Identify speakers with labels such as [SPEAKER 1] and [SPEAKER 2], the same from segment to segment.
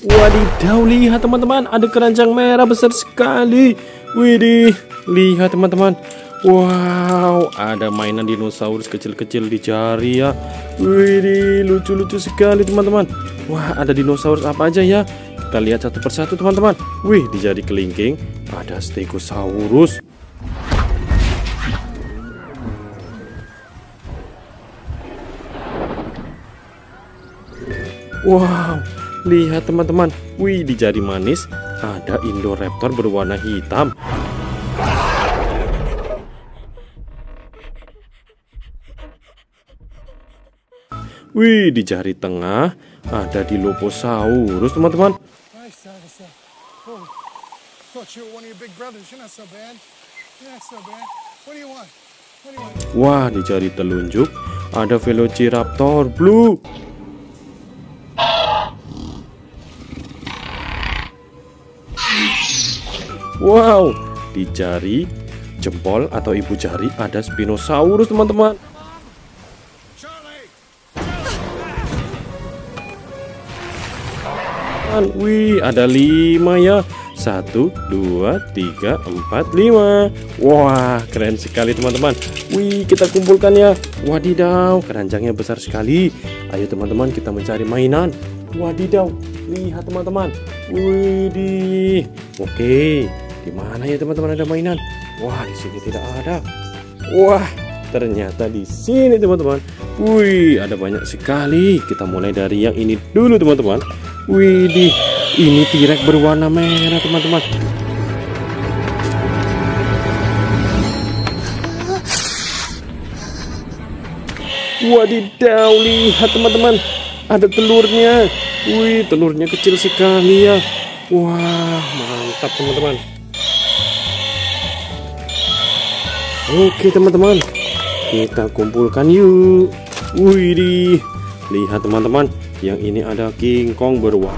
[SPEAKER 1] Wadidaw, lihat teman-teman, ada keranjang merah besar sekali. Widih, lihat teman-teman. Wow, ada mainan dinosaurus kecil-kecil di jari ya. Widih, lucu-lucu sekali teman-teman. Wah, ada dinosaurus apa aja ya? Kita lihat satu persatu teman-teman. Wih, di jari kelingking ada Stegosaurus. Wow, lihat teman-teman. Wih, di jari manis ada Indoraptor berwarna hitam. Wih, di jari tengah ada Dilophosaurus, teman-teman. Wah, di jari telunjuk ada Velociraptor Blue. Wow, di jari jempol atau ibu jari ada Spinosaurus, teman-teman. Wih, ada 5 ya. 1, 2, 3, 4, 5. Wah, keren sekali teman-teman. Wih, kita kumpulkan ya. Wadidaw, keranjangnya besar sekali. Ayo teman-teman, kita mencari mainan. Wadidaw, lihat teman-teman. Widih. Oke, di mana ya teman-teman ada mainan? Wah, di sini tidak ada. Wah, ternyata di sini teman-teman. Wih, ada banyak sekali. Kita mulai dari yang ini dulu teman-teman. Widih, ini T-Rex berwarna merah teman-teman. Wadidaw, lihat teman-teman, ada telurnya. Wih, telurnya kecil sekali ya. Wah, mantap teman-teman. Oke teman-teman, kita kumpulkan yuk. Widih, lihat teman-teman, yang ini ada King Kong berwarna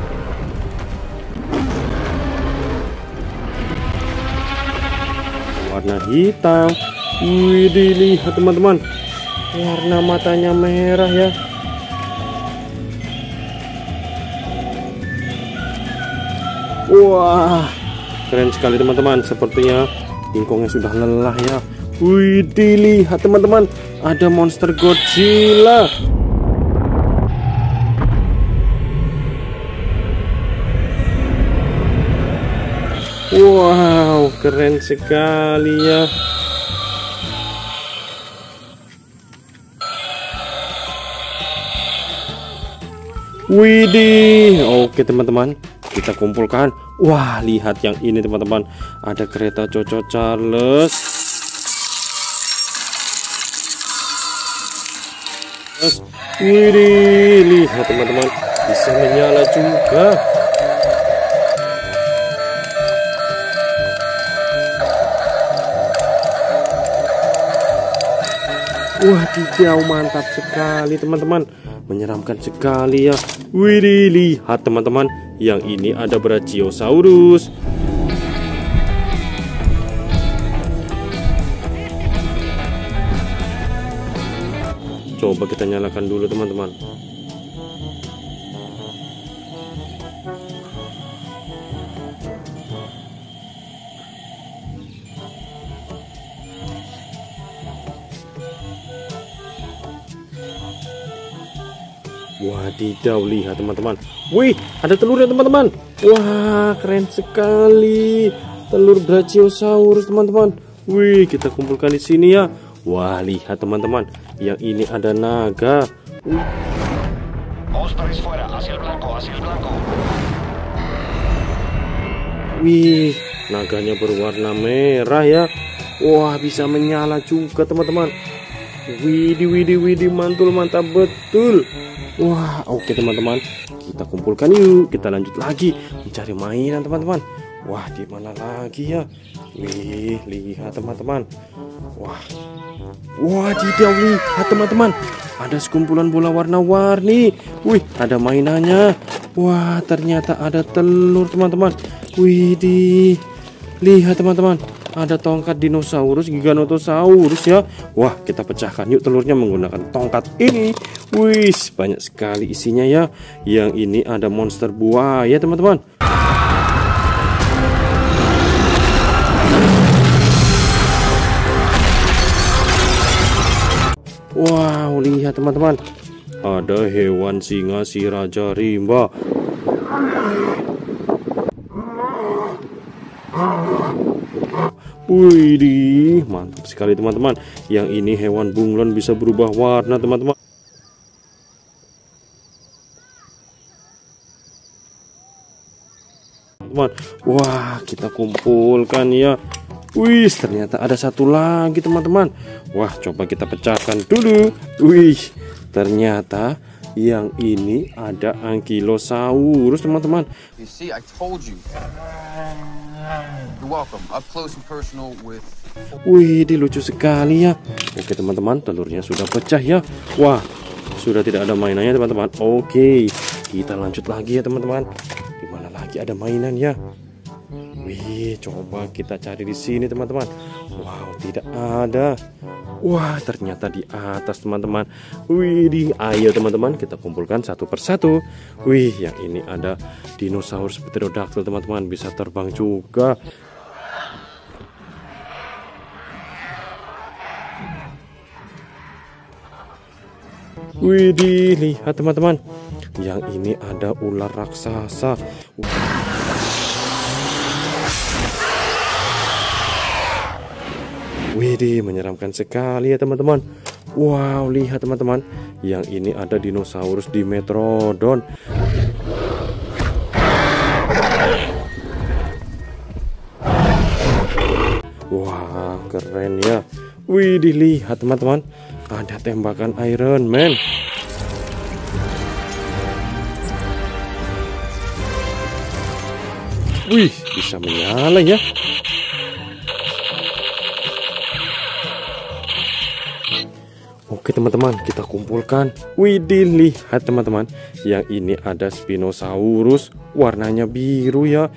[SPEAKER 1] hitam. Widih, lihat teman-teman, warna matanya merah ya. Wah, keren sekali teman-teman. Sepertinya King Kongnya sudah lelah ya. Widih, lihat teman-teman, ada monster Godzilla. Wow, keren sekali ya. Widih, oke teman-teman, kita kumpulkan. Wah, lihat yang ini teman-teman, ada kereta Coco Charles. Widih, lihat teman-teman, bisa menyala juga. Wah, tidak, mantap sekali teman-teman, menyeramkan sekali ya. Widih, lihat teman-teman, yang ini ada Brachiosaurus. Coba kita nyalakan dulu teman-teman. Wadidaw, lihat teman-teman. Wih, ada telurnya teman-teman. Wah, keren sekali. Telur Brachiosaurus teman-teman. Wih, kita kumpulkan di sini ya. Wah, lihat teman-teman, yang ini ada naga. Wih, naganya berwarna merah ya. Wah, bisa menyala juga teman-teman. Widih, widih, widih, mantul, mantap betul. Wah, oke teman-teman, kita kumpulkan yuk. Kita lanjut lagi mencari mainan teman-teman. Wah, di mana lagi ya? Wih, lihat teman-teman. Wah, tidak, lihat teman-teman, ada sekumpulan bola warna-warni. Wih, ada mainannya. Wah, ternyata ada telur teman-teman. Widih, lihat teman-teman, ada tongkat dinosaurus Giganotosaurus ya. Wah, kita pecahkan yuk telurnya menggunakan tongkat ini. Wih, banyak sekali isinya ya. Yang ini ada monster buaya teman-teman. Wow, lihat teman-teman, ada hewan singa si Raja Rimba. Wih, mantap sekali teman-teman. Yang ini hewan bunglon bisa berubah warna teman-teman. Wah, kita kumpulkan ya. Wih, ternyata ada satu lagi teman-teman. Wah, coba kita pecahkan dulu. Wih, ternyata yang ini ada Ankylosaurus teman-teman.
[SPEAKER 2] You see, I told you. You're welcome. Up close and personal with.
[SPEAKER 1] Wih, lucu sekali ya. Oke teman-teman, telurnya sudah pecah ya. Wah, sudah tidak ada mainannya teman-teman. Oke, kita lanjut lagi ya teman-teman. Di mana lagi ada mainan ya? Wih, coba kita cari di sini teman-teman. Wow, tidak ada. Wah, ternyata di atas teman-teman. Wih, ayo teman-teman kita kumpulkan satu persatu. Wih, yang ini ada dinosaurus pterodactyl teman-teman, bisa terbang juga. Wih, lihat teman-teman. Yang ini ada ular raksasa. Widih, menyeramkan sekali ya teman-teman. Wow, lihat teman-teman. Yang ini ada dinosaurus Dimetrodon. Wah, keren ya. Widih, lihat teman-teman. Ada tembakan Iron Man. Wih, bisa menyala ya. Oke teman-teman, kita kumpulkan. Widih, lihat teman-teman. Yang ini ada Spinosaurus, warnanya biru ya.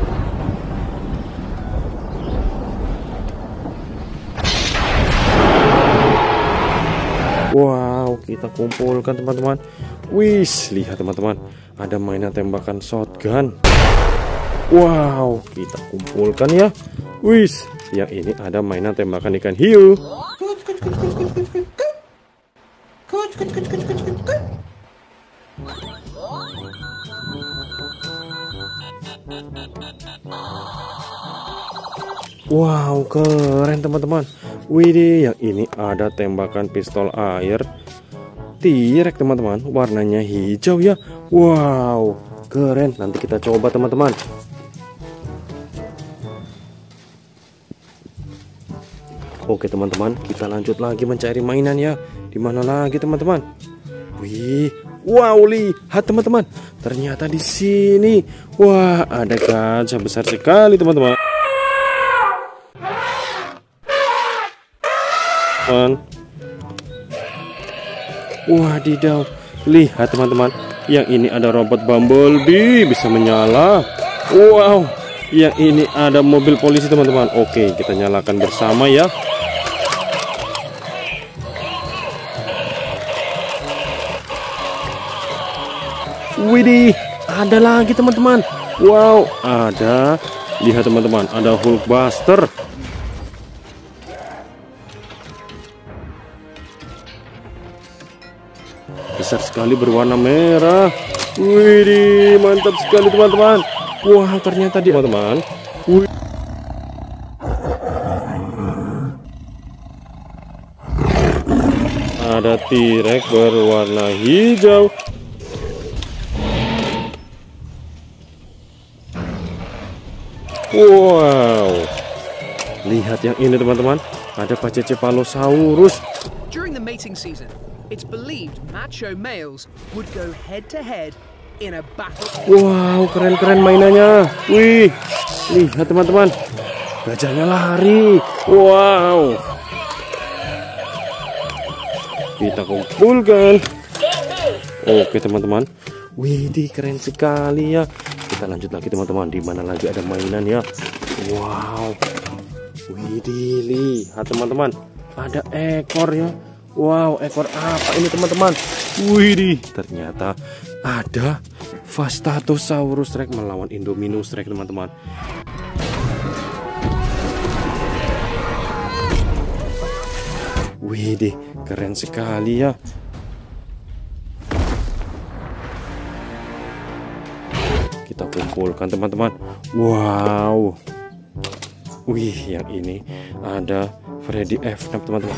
[SPEAKER 1] Wow, kita kumpulkan teman-teman. Wis, lihat teman-teman, ada mainan tembakan shotgun. Wow, kita kumpulkan ya. Wis, yang ini ada mainan tembakan ikan hiu. Wow, keren teman-teman. Widih, yang ini ada tembakan pistol air T-Rex teman-teman, warnanya hijau ya. Wow, keren. Nanti kita coba teman-teman. Oke teman-teman, kita lanjut lagi mencari mainan ya. Di mana lagi teman-teman? Wih, wow, lihat teman-teman. Ternyata di sini. Wah, ada gajah besar sekali teman-teman. Wadidaw, lihat teman-teman. Yang ini ada robot Bumblebee, bisa menyala. Wow, yang ini ada mobil polisi teman-teman. Oke, kita nyalakan bersama ya. Widih, ada lagi teman-teman. Wow, ada. Lihat teman-teman, ada Hulkbuster. Besar sekali, berwarna merah. Widih, mantap sekali teman-teman. Wah, ternyata dia teman-teman. Ada T-Rex berwarna hijau. Wow, lihat yang ini teman-teman, ada Pachycephalosaurus.
[SPEAKER 3] During the mating season, it's believed macho males would go head to head in a battle.
[SPEAKER 1] Wow, keren-keren mainannya. Wih, lihat teman-teman, gajahnya lari. Wow, kita kumpulkan. Oke teman-teman, widih, keren sekali ya. Kita lanjut lagi teman-teman. Di mana lagi ada mainan ya? Wow, Widih, lihat teman-teman, ada ekor ya. Wow, ekor apa ini teman-teman? Widih, ternyata ada Vastatosaurus Rex melawan Indominus Rex teman-teman. Widih, keren sekali ya. Kita kumpulkan teman-teman. Wow. Wih, yang ini ada Freddy F6 teman-teman.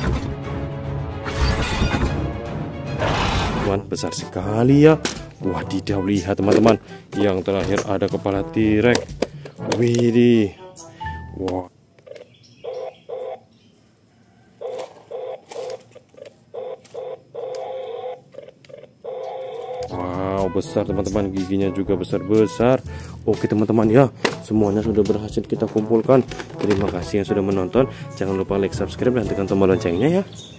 [SPEAKER 1] Besar sekali ya. Wadidaw, lihat teman-teman. Yang terakhir ada kepala T-Rex. Widih. Wow. Wow, besar teman-teman, giginya juga besar-besar. Oke teman-teman ya, semuanya sudah berhasil kita kumpulkan. Terima kasih yang sudah menonton. Jangan lupa like, subscribe, dan tekan tombol loncengnya ya.